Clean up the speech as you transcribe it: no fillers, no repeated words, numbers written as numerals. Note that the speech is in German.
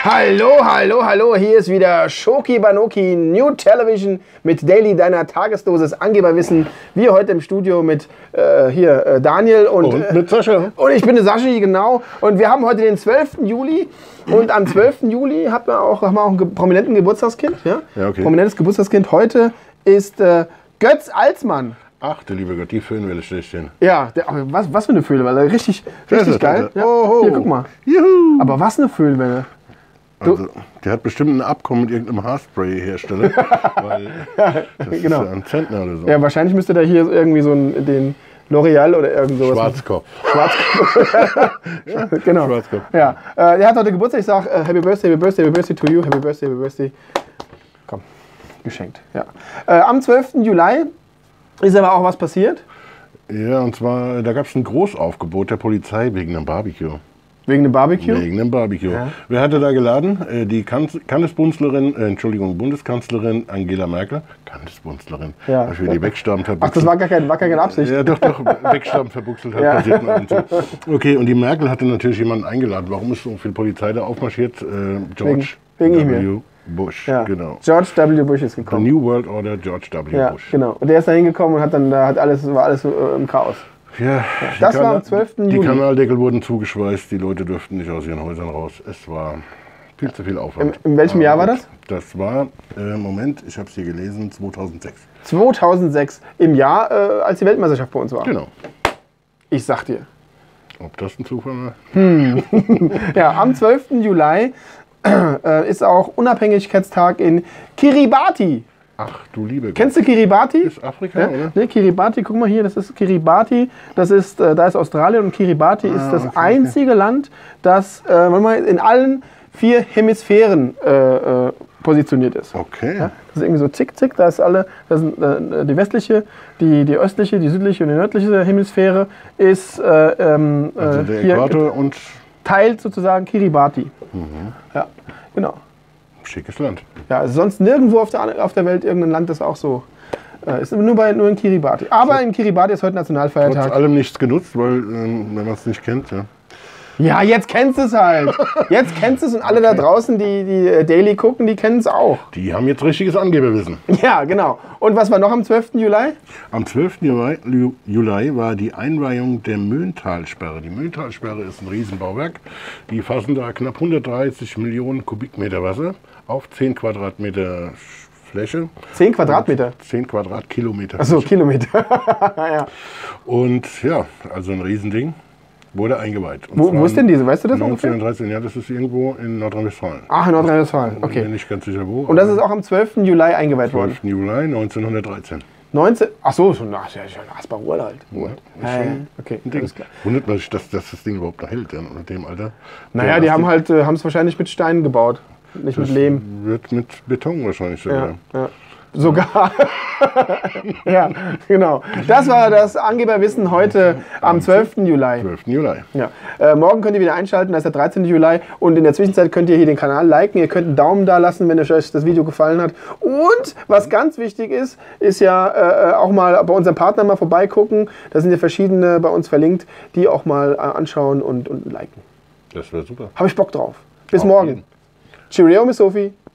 Hallo, hier ist wieder Shoki Banoki New Television mit Daily, deiner Tagesdosis Angeberwissen. Wir heute im Studio mit Daniel und mit Sascha. Und ich bin der Sascha, genau. Und wir haben heute den 12. Juli. Und am 12. Juli haben wir auch einen prominenten Geburtstagskind. Ja? Ja, okay. Prominentes Geburtstagskind. Heute ist Götz Alsmann. Ach, der liebe Gott, die Föhnwelle stehen. Ja, was für eine Föhnwelle. Richtig geil. Ja. Oh. Hier, guck mal. Juhu. Aber was eine Föhnwelle. Also, der hat bestimmt ein Abkommen mit irgendeinem Haarspray-Hersteller, weil das Genau. ist ja ein Zentner oder so. Ja, wahrscheinlich müsste da hier irgendwie so den L'Oreal oder irgend sowas. Schwarzkopf. Genau. Schwarzkopf. Ja, der hat heute Geburtstag. Ich sage Happy Birthday to you. Happy Birthday. Komm, geschenkt. Ja. Am 12. Juli ist aber auch was passiert. Ja, und zwar, da gab es ein Großaufgebot der Polizei wegen einem Barbecue. Wegen dem Barbecue? Wegen einem Barbecue. Ja. Wer hatte da geladen? Die Bundeskanzlerin Angela Merkel. Bundeskanzlerin. Ja. Ich will die Wegstaben Ach, verbuchseln. das war gar keine Absicht. Ja, doch, Wegstaben verbuchselt hat, Ja. passiert mal und so. Okay, und die Merkel hatte natürlich jemanden eingeladen. Warum ist so viel Polizei da aufmarschiert? George Wegen W. Bush, Ja. genau. George W. Bush ist The gekommen. New World Order, George W. Ja, Bush. genau. Und der ist da hingekommen und war alles im Chaos. Ja, Das war am 12. Die Juli. Kanaldeckel wurden zugeschweißt, die Leute durften nicht aus ihren Häusern raus. Es war viel zu viel Aufwand. In welchem Jahr war das? Das war, Moment, ich habe es hier gelesen, 2006. 2006, im Jahr, als die Weltmeisterschaft bei uns war. Genau. Ich sag dir. Ob das ein Zufall war? Ja, am 12. Juli ist auch Unabhängigkeitstag in Kiribati. Ach du liebe Gott. Kennst du Kiribati? Ist Afrika, Ja? oder? Ne, Kiribati, guck mal hier, das ist Kiribati. Das ist, da ist Australien und Kiribati ist das einzige Land, das in allen 4 Hemisphären positioniert ist. Okay. Ja? Das ist irgendwie so zick, da ist die westliche, die östliche, die südliche und die nördliche Hemisphäre ist Also der hier Äquator und teilt sozusagen Kiribati. Ja, genau. schickes Land. Ja, also sonst nirgendwo auf der Welt irgendein Land, das auch so ist. Nur in Kiribati. Aber in Kiribati ist heute Trotz Nationalfeiertag. allem nichts genutzt, weil, wenn man es nicht kennt, ja. Ja, jetzt kennst du es halt. Jetzt kennst du es und alle da draußen, die Daily gucken, die kennen es auch. Die haben jetzt richtiges Angeberwissen. Ja, genau. Und was war noch am 12. Juli? Am 12. Juli war die Einweihung der Möhntalsperre. Die Möhntalsperre ist ein Riesenbauwerk. Die fassen da knapp 130 Millionen Kubikmeter Wasser auf 10 Quadratmeter Fläche. 10 Quadratmeter. 10 Quadratkilometer. Achso, Fläche. Kilometer. Ja. Und ja, also ein Riesending. Wurde eingeweiht. Und Wo zwar ist denn diese? Weißt du das ungefähr? 1913, ja, das ist irgendwo in Nordrhein-Westfalen. Ach, in Nordrhein-Westfalen. Bin Okay. mir nicht ganz sicher wo. Und das ist auch am 12. Juli eingeweiht worden. 12. Juli 1913. 19. Achso, schon Asper Ruhr halt. Ja, Okay, ein Ding. alles klar. Wundert mich, dass das Ding überhaupt noch hält, ja, in dem Alter. Naja, die haben es wahrscheinlich mit Steinen gebaut, nicht mit Lehm. Wird mit Beton wahrscheinlich sogar. Ja. Sogar. Ja, genau. Das war das Angeberwissen heute am 12. Juli. 12. Juli. Ja. Morgen könnt ihr wieder einschalten, das ist der 13. Juli. Und in der Zwischenzeit könnt ihr hier den Kanal liken. Ihr könnt einen Daumen da lassen, wenn euch das Video gefallen hat. Und was ganz wichtig ist ja auch mal bei unserem Partner mal vorbeigucken. Da sind ja verschiedene bei uns verlinkt, die auch mal anschauen und liken. Das wäre super. Habe ich Bock drauf. Bis Auf morgen. jeden. Cheerio, Miss Sophie.